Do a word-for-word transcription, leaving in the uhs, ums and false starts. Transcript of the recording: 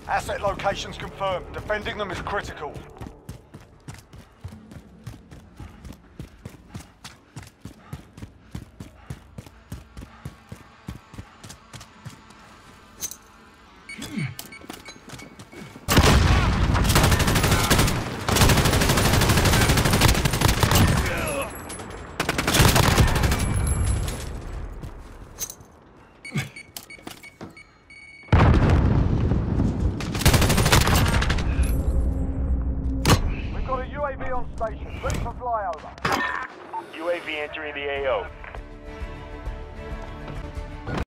Asset locations confirmed. Defending them is critical. U A V on station, ready for flyover. U A V entering the A O.